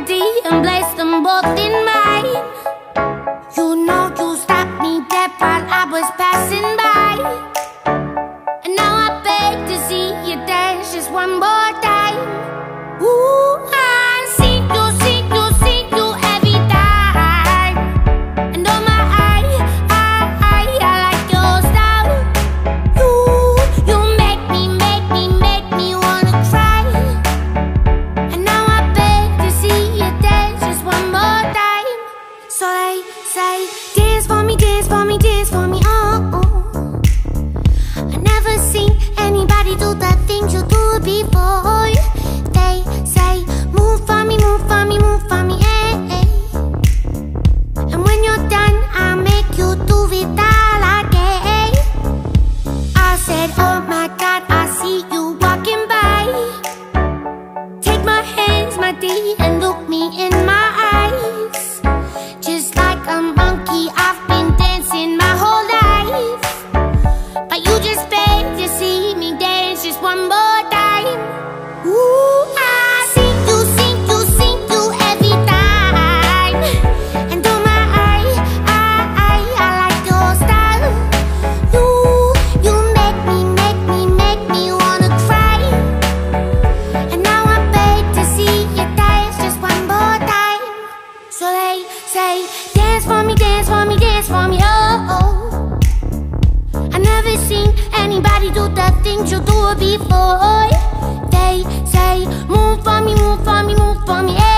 body and place them both in mine. You know you stopped me dead while I was passing by, and now I beg to see you dance just one more time. Ooh, I see you every time. And oh my, I like your style. You make me wanna cry. And now I beg to see you dance just one more time. So they say, dance for me, dance for me, dance for me, oh, oh. I never seen anybody do the things you do before. They say, move for me, move for me, move for me, eh, eh. And when you're done, I'll make you do it all again. I said, oh my God, I see you walking by. Take my hands, my D, and look me in my eyes. Just like a monkey, I've been dancing my whole life, but you just beg to see me dance just one more time. Ooh, I see you every time. And oh my, I like your style. You make me wanna cry. And now I beg to see you dance just one more time. So they say, dance for me, dance for me, dance for me, oh, oh. I never seen anybody do the things you do before. They say, move for me, move for me, move for me, eh.